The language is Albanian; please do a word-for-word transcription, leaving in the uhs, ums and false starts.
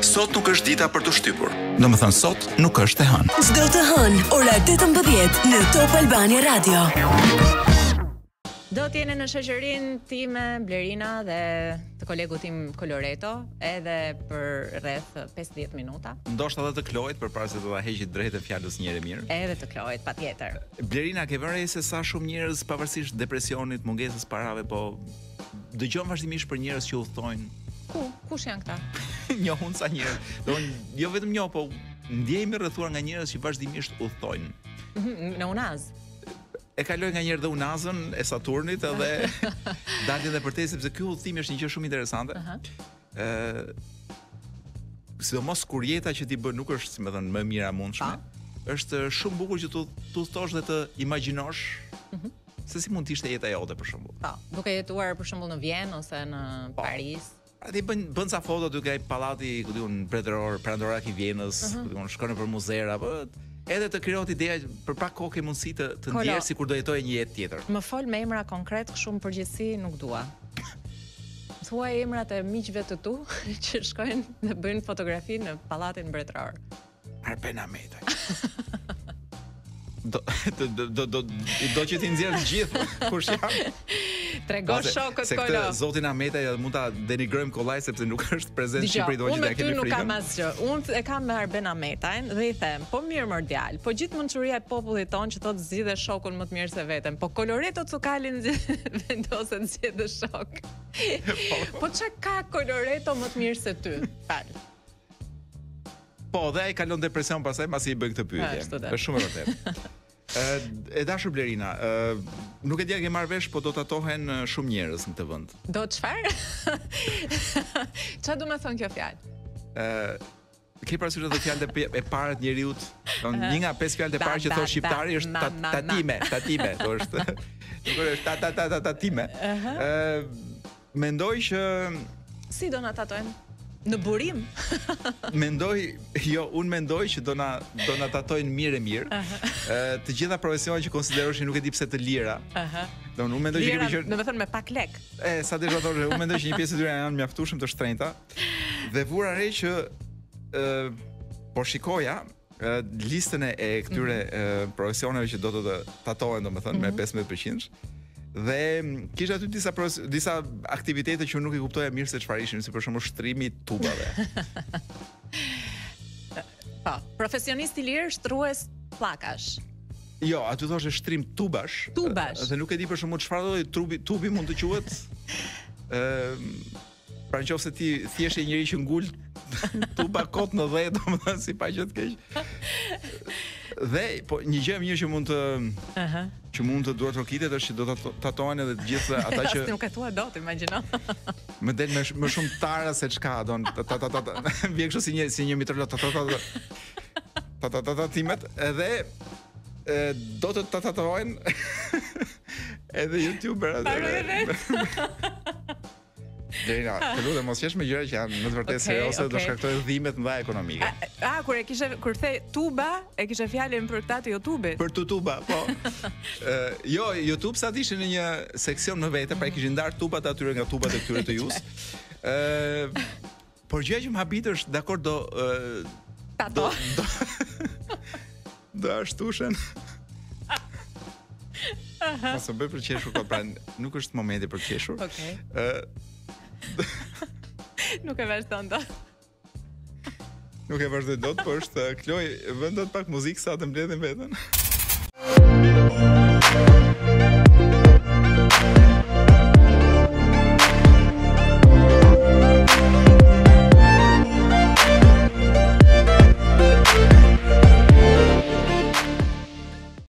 Sot nuk është dita për të shtypur. Domethënë sot nuk është e hënë. Çdo të hënë, ora tetëmbëdhjetë në Top Albania Radio. Do t'jeni në shoqërinë time Blerina dhe të kolegu tim Coloreto edhe për rreth pesëdhjetë minuta. Ndoshta edhe të Kloit përpara se do ta heqit drejtë fjalës njëri mirë. Edhe të Kloit, patjetër. Blerina, ke vënë re se sa shumë njerëz pavarësisht depresionit, mungesës parave, po dëgjon vazhdimisht për njerëz që udhtojnë. Ku? Kush janë këta? Njohun sa njerëz. Do jo vetëm njoh, po ndjejmë rrethuar nga njerëz që vazhdimisht udhtojnë. Në Unaz. E kaloj nga njerë dhe Unazën e Saturnit edhe dalin dhe për te, sepse ky udhëtim është një gjë shumë interesante. Ë sidomos kur jeta që ti bën nuk është, si më thënë, më mira mundshme. Është shumë bukur që tu tu thosh dhe të imagjinosh se si mund të ishte jeta jote për shembull. Po, duke jetuar për shembull në Vjenë ose në Paris. Ati bën bën ca foto duke ai pallati, ku diun, mbretëror, perandorak i Vjenës, ku diun, shkon nëpër muzera, po edhe të krijohet ideja për pak kohë ke mundësi të, të ndjerë sikur do jetoje një jetë tjetër. Më fol me emra konkret, shumë përgjithësi nuk dua. Thuaj emrat e miqve të tu që shkojnë dhe bëjnë fotografi në pallatin mbretëror. Arben Ahmetaj. Do do do do do që ti nxjerr të gjithë kush janë. Trego shokët se Kolo. Këtë zotin Ahmetaj mund ta denigrojmë kollaj sepse nuk është prezent në Shqipëri, do që ta kemi frikën. Unë nuk kam asgjë. Unë e kam me Arben Ahmetajn dhe i them, po mirë mordial, po gjithë mençuria e popullit ton që thotë zgjidhe shokun më të mirë se veten. Po Coloreto Cukalin vendoset zgjidhe shok. Po çka ka Coloreto më të mirë se ty? Fal. Po, dhe ai kalon depresion pastaj pasi i bën këtë pyetje. Është shumë e vërtetë. Ë, e dashur Blerina, ë nuk e di a ke marrë vesh, po do tatohen shumë njerëz në këtë vend. Do çfarë? Çfarë do të thonë kjo fjalë? Ë Ke parasysh edhe fjalët e para të njeriu, një nga pesë fjalët e para që thon shqiptari është tatime, tatime, do është. Nuk është ta ta ta tatime. Ë mendoj që si do na tatojnë? Në burim? Mendoj, jo, unë mendoj që do na do na tatojnë mirë e mirë. Ë të gjitha profesionet që konsideroshin nuk e di pse të lira. Ëh. Do unë mendoj që kemi qenë, do të thënë me pak lek. E sa dhe thoshë, unë mendoj që një pjesë e tyre janë mjaftueshëm të shtrenjta. Dhe vura re që ë po shikoja listën e këtyre profesioneve që do të tatohen, domethënë me pesëmbëdhjetë përqind. Dhe kisha aty disa disa aktivitete që nuk i kuptoja mirë se çfarë ishin, si për shembull shtrimi i tubave. Po, profesionist i lirë shtrues pllakash. Jo, aty thoshte shtrim tubash. Tubash. Dhe nuk e di për shembull çfarë do tubi tubi mund të quhet. Ëm Pra nëse ti thjesht je njëri që ngul tuba kot në dhë, domethënë si pa gjë të keq. Dhe po një gjë mirë që mund të ëh që mund të duhet rokitet është që do të tatohen edhe të gjithë ata që nuk e thua dot, imagjino. Më del më, më shumë tara se çka, don ta ta ta ta vjen kështu si një si një mitrolot ta ta ta ta ta ta ta timet edhe do të tatohen edhe youtuber atë. Dera, të lutem mos jesh me gjëra që janë në të vërtetë serioze, do shkaktojnë dhimbje të mëdha ekonomike. A, kur e kishe kur the tuba, e kishe fjalën për këtë të YouTube-it. Për tuba, po. Ë, jo, YouTube sa ishin në një seksion më vete, pra i kishin ndar tubat atyre nga tubat e këtyre të jus. Ë, por gjëja që më habit është, dakor, do do do do ashtushen. Mos e bëj për qeshur, po pra nuk është momenti për qeshur. Okej. Ë Nuk e vazhdon dot. Nuk e vazhdoj dot, po është Kloj, vën dot pak muzikë sa të mbledhim veten.